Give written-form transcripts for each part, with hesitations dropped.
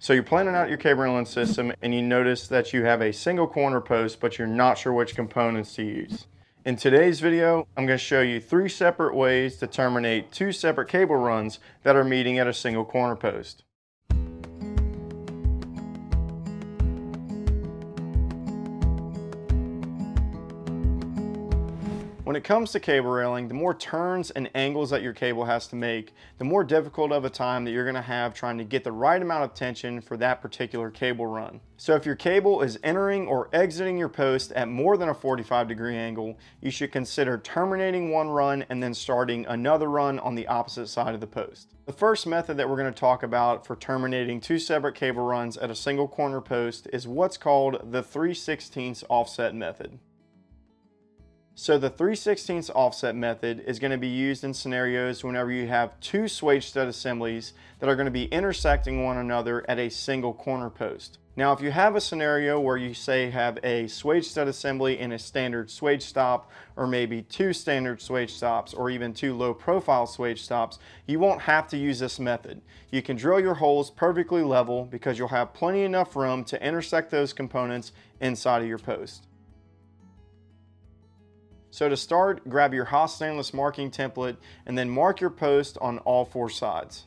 So you're planning out your cable railing system and you notice that you have a single corner post, but you're not sure which components to use. In today's video, I'm going to show you 3 separate ways to terminate 2 separate cable runs that are meeting at a single corner post. When it comes to cable railing, the more turns and angles that your cable has to make, the more difficult of a time that you're going to have trying to get the right amount of tension for that particular cable run. So if your cable is entering or exiting your post at more than a 45-degree angle, you should consider terminating one run and then starting another run on the opposite side of the post. The first method that we're going to talk about for terminating 2 separate cable runs at a single corner post is what's called the 3/16 offset method. So the 3/16 offset method is going to be used in scenarios whenever you have 2 swage stud assemblies that are going to be intersecting one another at a single corner post. Now if you have a scenario where you say have a swage stud assembly and a standard swage stop, or maybe 2 standard swage stops, or even 2 low profile swage stops, you won't have to use this method. You can drill your holes perfectly level because you'll have plenty enough room to intersect those components inside of your post. So to start, grab your HAAS stainless marking template and then mark your post on all 4 sides.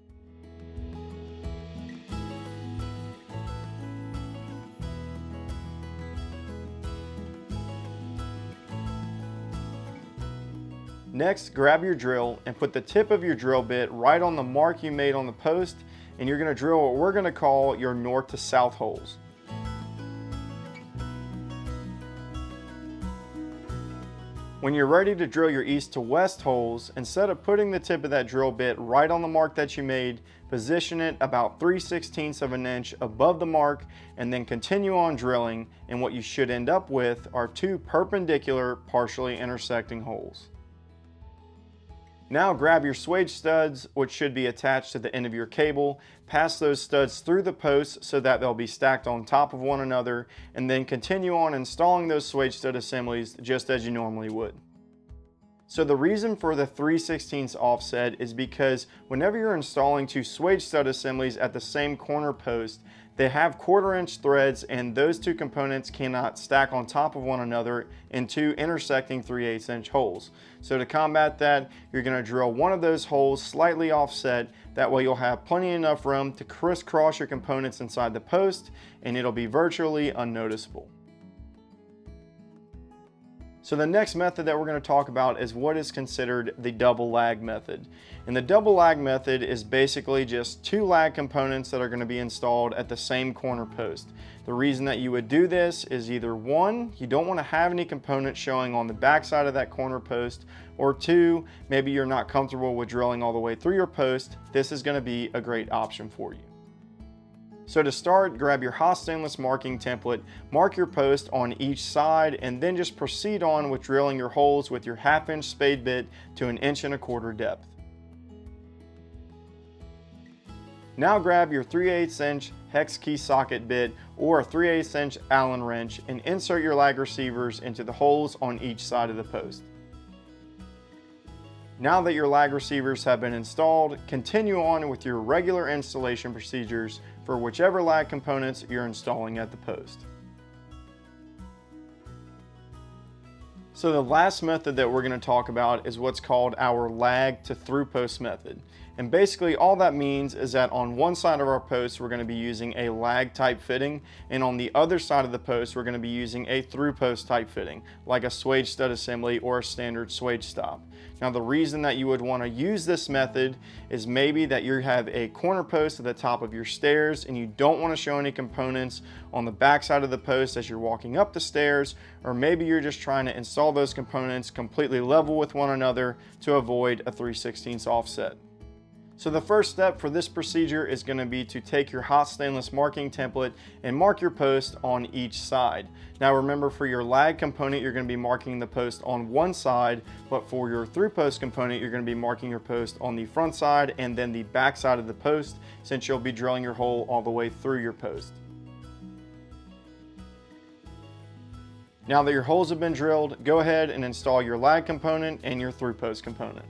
Next, grab your drill and put the tip of your drill bit right on the mark you made on the post, and you're going to drill what we're going to call your north to south holes. When you're ready to drill your east to west holes, instead of putting the tip of that drill bit right on the mark that you made, position it about 3/16 of an inch above the mark and then continue on drilling, and what you should end up with are 2 perpendicular partially intersecting holes. Now grab your swage studs, which should be attached to the end of your cable, pass those studs through the posts so that they'll be stacked on top of one another, and then continue on installing those swage stud assemblies just as you normally would. So the reason for the 3/16 offset is because whenever you're installing 2 swage stud assemblies at the same corner post, they have 1/4 inch threads, and those 2 components cannot stack on top of one another in 2 intersecting 3/8 inch holes. So to combat that, you're going to drill one of those holes slightly offset. That way you'll have plenty enough room to crisscross your components inside the post, and it'll be virtually unnoticeable. So the next method that we're going to talk about is what is considered the double lag method. And the double lag method is basically just 2 lag components that are going to be installed at the same corner post. The reason that you would do this is either 1, you don't want to have any components showing on the back side of that corner post, or 2, maybe you're not comfortable with drilling all the way through your post. This is going to be a great option for you. So to start, grab your HAAS stainless marking template, mark your post on each side, and then just proceed on with drilling your holes with your 1/2 inch spade bit to 1 1/4 inch depth. Now grab your 3/8 inch hex key socket bit or a 3/8 inch Allen wrench and insert your lag receivers into the holes on each side of the post. Now that your lag receivers have been installed, continue on with your regular installation procedures for whichever lag components you're installing at the post. So the last method that we're going to talk about is what's called our lag to through post method. And basically all that means is that on one side of our post we're going to be using a lag type fitting, and on the other side of the post we're going to be using a through post type fitting, like a swage stud assembly or a standard swage stop. Now the reason that you would want to use this method is maybe that you have a corner post at the top of your stairs and you don't want to show any components on the back side of the post as you're walking up the stairs, or maybe you're just trying to install those components completely level with one another to avoid a 3/16 offset. So the first step for this procedure is going to be to take your HAAS stainless marking template and mark your post on each side. Now remember, for your lag component you're going to be marking the post on one side, but for your through post component you're going to be marking your post on the front side and then the back side of the post, since you'll be drilling your hole all the way through your post. Now that your holes have been drilled, go ahead and install your lag component and your through post component.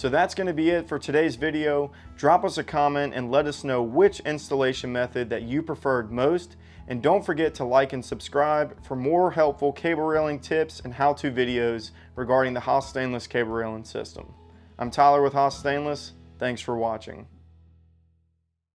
So that's going to be it for today's video. Drop us a comment and let us know which installation method that you preferred most. And don't forget to like and subscribe for more helpful cable railing tips and how-to videos regarding the HAAS stainless cable railing system. I'm Tyler with HAAS Stainless. Thanks for watching.